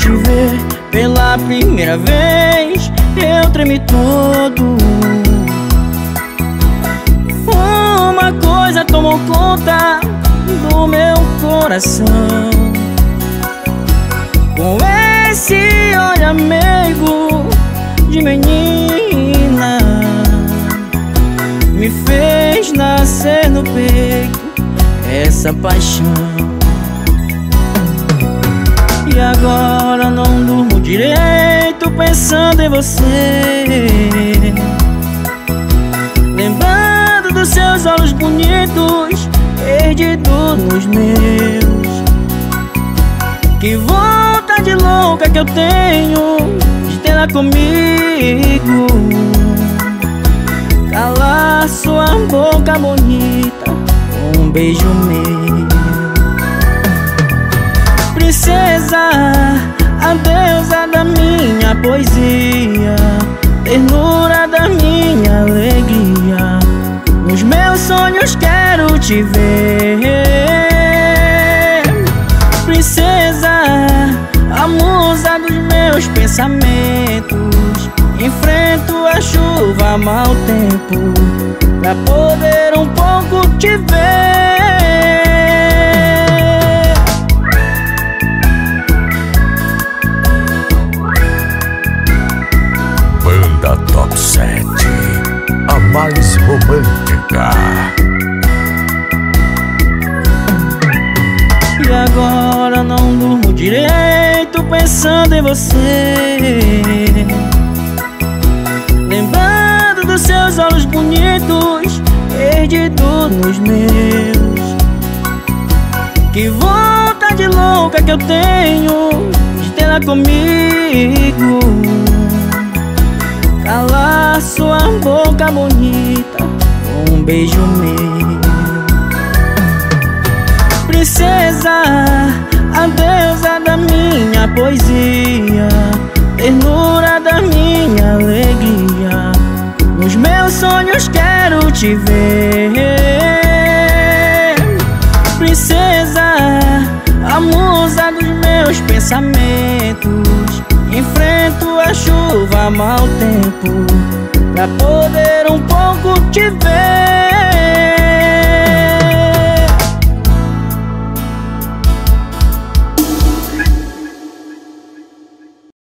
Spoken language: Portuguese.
te ver pela primeira vez, eu tremi todo. Uma coisa tomou conta do meu coração. Com esse olhar meigo de menina, me fez nascer no peito essa paixão. E agora não durmo direito pensando em você, lembrando dos seus olhos bonitos perdidos nos meus. Que vontade louca que eu tenho de tê-la comigo, calar sua boca bonita com um beijo meu. Princesa, a deusa da minha poesia, ternura da minha alegria, nos meus sonhos quero te ver. Princesa, a musa dos meus pensamentos, enfrento a chuva, mau tempo, pra poder um pouco te ver. Banda Top 7, a mais romântica. E agora não durmo direito pensando em você, lembrando dos seus olhos bonitos perdidos nos meus. Que vontade louca que eu tenho de tê-la comigo, calar sua boca bonita com um beijo meu. Princesa, a deusa da minha poesia, ternura da minha alegria, nos meus sonhos quero te ver. Princesa, a musa dos meus pensamentos, enfrento a chuva, mau tempo, pra poder um pouco te ver.